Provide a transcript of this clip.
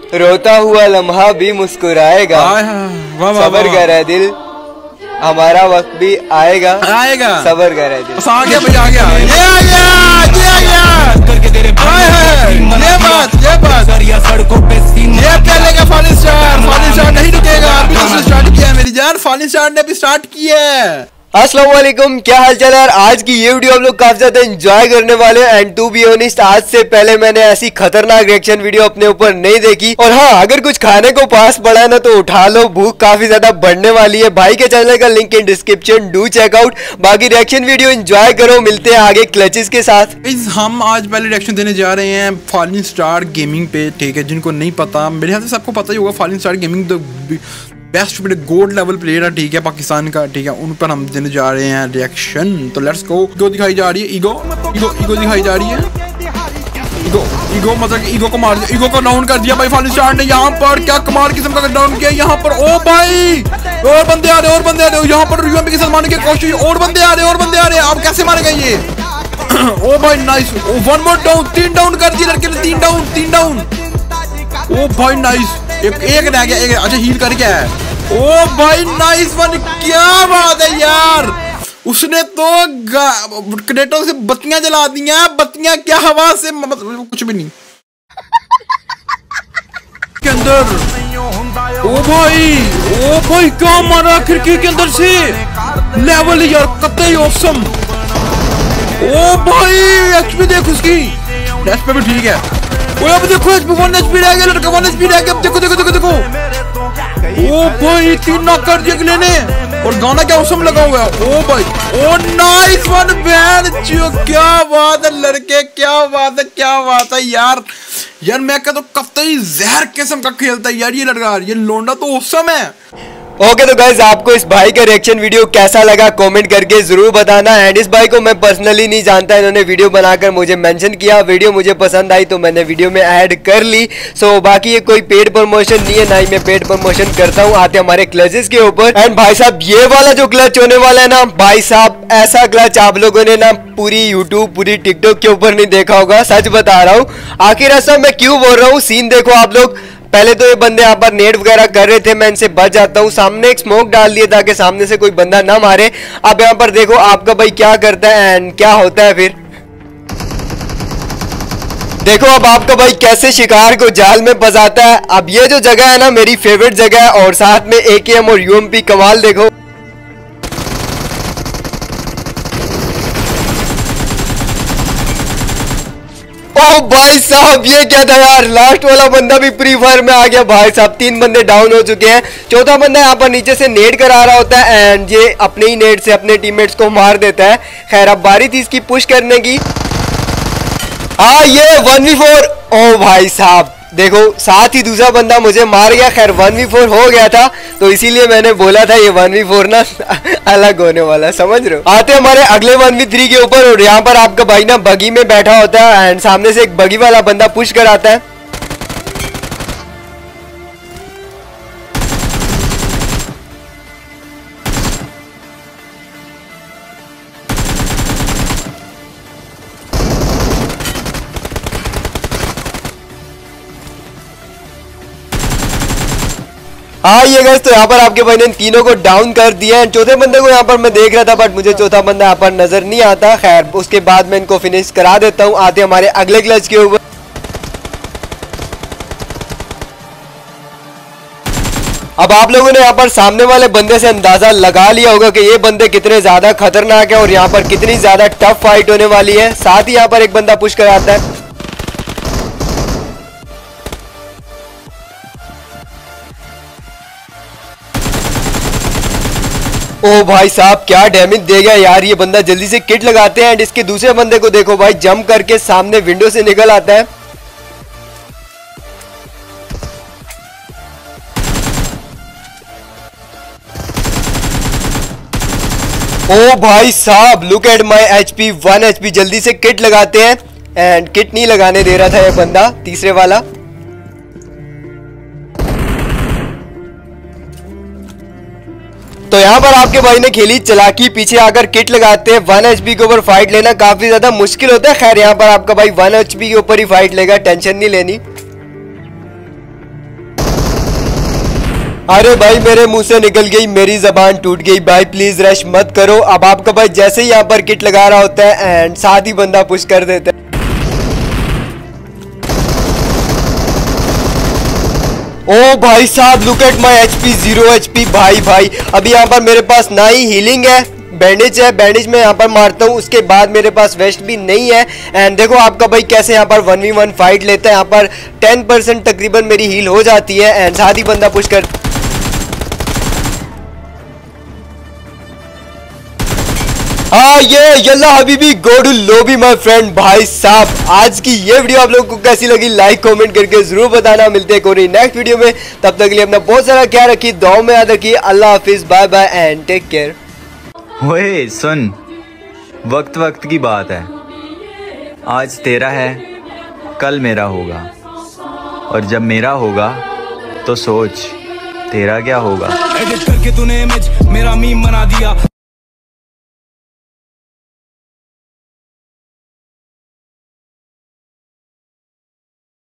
रोता हुआ लम्हा भी मुस्कुराएगा, सबर कर है दिल, हमारा वक्त भी आएगा आएगा, सबर कर है दिल। आ गया भाई, आ गया, ये आ गया, ये आ गया करके तेरे भाई है, ये बात सड़कों पे ये पहले फॉलिंग स्टार नहीं रुकेगा, अभी तो स्टार्ट किया है मेरी जान, फॉलिंग स्टार ने भी स्टार्ट किया है। अस्सलाम वालेकुम, क्या हाल चाल है यार। आज की ये वीडियो आप लोग काफी ज्यादा एंजॉय करने वाले हैं एंड टू बी ऑनेस्ट आज से पहले मैंने ऐसी खतरनाक रिएक्शन वीडियो अपने ऊपर नहीं देखी। और हाँ, अगर कुछ खाने को पास पड़ा है ना तो उठा लो, भूख काफी ज्यादा बढ़ने वाली है। भाई के चैनल का link in description, do check out. बाकी रिएक्शन वीडियो एंजॉय करो, मिलते हैं आगे क्लचेस के साथ। हम आज पहले रिएक्शन देने जा रहे हैं फॉलिंग स्टार गेमिंग पे, ठीक है। जिनको नहीं पता, मेरे ख्याल से सबको पता ही होगा, फॉलिंग स्टार गेमिंग तो बेस्ट गोल्ड लेवल प्लेयर है, ठीक है, पाकिस्तान का, ठीक है। उन पर हम देने जा रहे हैं रिएक्शन, तो लेट्स गो। ईगो दिखाई जा रही है, ईगो दिखाई जा रही है, ईगो मतलब ईगो को मार दिया, ईगो को डाउन कर दिया भाई फॉलिंग स्टार ने। यहाँ पर क्या कमाल किस्म का डाउन किया यहाँ पर। ओ भाई, और बंदे आ रहे यहाँ पर यूएमपी के साथ मारने की कोशिश, और बंदे आ रहे, अब कैसे मारेगा ये। ओ भाई nice, one more down, 3 down कर दिए लड़के ने, 3 डाउन। ओ भाई नाइस, एक रह गया, एक अच्छा हील करके है। ओ भाई नाइस वन, क्या बात है यार। उसने तो क्रेटो से बत्तियां जला दी हैं, बत्तियां क्या हवा से, मतलब कुछ भी नहीं के अंदर। ओ भाई क्या मारा खिड़की के अंदर से, लेवल यार कतई ऑसम। ओ भाई एचपी देख उसकी, डैश पे भी ठीक है। ओ अब देखो एचपी 1 एचपी रह गया, लड़का 1 एचपी रह गया। अब देखो ओ भाई 3 नॉक कर दिया अगले ने, और गाना क्या औसम लगा हुआ है। ओ भाई, ओ नाइस वन बैन, क्या बात है लड़के, क्या बात है यार। मैं कहता हूँ कतई जहर किस्म का खेलता है यार ये लड़का, ये लोंडा तो औसम है। ओके तो गाइस, आपको इस भाई का रिएक्शन वीडियो कैसा लगा कमेंट करके जरूर बताना। एंड इस भाई को मैं पर्सनली नहीं जानता, इन्होंने वीडियो बनाकर मुझे मेंशन किया, वीडियो मुझे पसंद आई तो मैंने वीडियो में ऐड कर ली। सो बाकी ये कोई पेड प्रमोशन नहीं है, ना ही मैं पेड प्रमोशन करता हूँ। आते हमारे क्लचेस के ऊपर। एंड भाई साहब, ये वाला जो क्लच होने वाला है ना भाई साहब, ऐसा क्लच आप लोगों ने ना पूरी यूट्यूब, पूरी टिकटॉक के ऊपर नहीं देखा होगा, सच बता रहा हूँ। आखिर ऐसा मैं क्यों बोल रहा हूँ, सीन देखो आप लोग। पहले तो ये बंदे यहाँ पर नेट वगैरह कर रहे थे, मैं इनसे बच जाता हूँ। सामने एक स्मोक डाल दिया ताकि सामने से कोई बंदा ना मारे। अब यहाँ पर देखो आपका भाई क्या करता है एंड क्या होता है फिर देखो। अब आपका भाई कैसे शिकार को जाल में फंसाता है। अब ये जो जगह है ना मेरी फेवरेट जगह है, और साथ में एकेएम और यूएमपी कमाल देखो। ओ भाई साहब, ये क्या था यार, लास्ट वाला बंदा भी फ्री फायर में आ गया भाई साहब। 3 बंदे डाउन हो चुके हैं, चौथा बंदा यहाँ पर नीचे से नेट करा रहा होता है एंड ये अपने ही नेट से अपने टीममेट्स को मार देता है। खैर अब बारी थी इसकी पुश करने की। हाँ, ये 1v4। ओ भाई साहब देखो, साथ ही दूसरा बंदा मुझे मार गया। खैर 1v4 हो गया था, तो इसीलिए मैंने बोला था ये 1v4 ना अलग होने वाला, समझ रहे हो। आते हमारे अगले 1v3 के ऊपर, और यहाँ पर आपका भाई ना बगी में बैठा होता है एंड सामने से एक बगी वाला बंदा पुश कराता है। हाँ ये गैस, तो यहाँ पर आपके भाई ने तीनों को डाउन कर दिया है। चौथे बंदे को यहाँ पर मैं देख रहा था, बट मुझे चौथा बंदा यहाँ पर नजर नहीं आता। खैर उसके बाद मैं इनको फिनिश करा देता हूँ। आते हमारे अगले क्लच के ऊपर। अब आप लोगों ने यहाँ पर सामने वाले बंदे से अंदाजा लगा लिया होगा कि ये बंदे कितने ज्यादा खतरनाक है और यहाँ पर कितनी ज्यादा टफ फाइट होने वाली है। साथ ही यहाँ पर एक बंदा पुश कराता है। ओ भाई साहब, क्या डैमेज दे गया यार ये बंदा। जल्दी से किट लगाते हैं एंड इसके दूसरे बंदे को देखो भाई, जंप करके सामने विंडो से निकल आता है। ओ भाई साहब, look at my HP, 1 HP. जल्दी से किट लगाते हैं एंड किट नहीं लगाने दे रहा था ये बंदा, तीसरे वाला। तो यहाँ पर आपके भाई ने खेली चालाकी, पीछे आकर किट लगाते हैं। 1 एचपी के ऊपर फाइट लेना काफी ज्यादा मुश्किल होता है। खैर यहाँ पर आपका भाई 1 एचपी के ऊपर ही फाइट लेगा, टेंशन नहीं लेनी। अरे भाई मेरे मुंह से निकल गई, मेरी जबान टूट गई। भाई प्लीज रश मत करो। अब आपका भाई जैसे ही यहाँ पर किट लगा रहा होता है एंड साथ ही बंदा पुश कर देता है। ओ भाई साहब look at my HP, 0 HP. भाई अभी यहाँ पर मेरे पास ना ही हीलिंग है, बैंडेज है, बैंडेज में यहाँ पर मारता हूँ, उसके बाद मेरे पास वेस्ट भी नहीं है। एंड देखो आपका भाई कैसे यहाँ पर 1v1 फाइट लेता है। यहाँ पर 10% तकरीबन मेरी हील हो जाती है एंड साथ ही बंदा पुश कर। हाँ ये यल्ला हबीबी go to lobby my friend. भाई साहब आज की ये वीडियो आप लोगों को कैसी लगी लाइक कमेंट करके जरूर बताना। मिलते हैं कोई नेक्स्ट वीडियो में, तब तक के लिए अपना बहुत सारा ख्याल रखिए, दुआओं में याद रखिए। अल्लाह हाफिज, bye bye and take care. ओए सुन, वक्त वक्त की बात है, आज तेरा है कल मेरा होगा, और जब मेरा होगा तो सोच तेरा क्या होगा। एडिट करके तूने इमेज मेरा मीम बना दिया।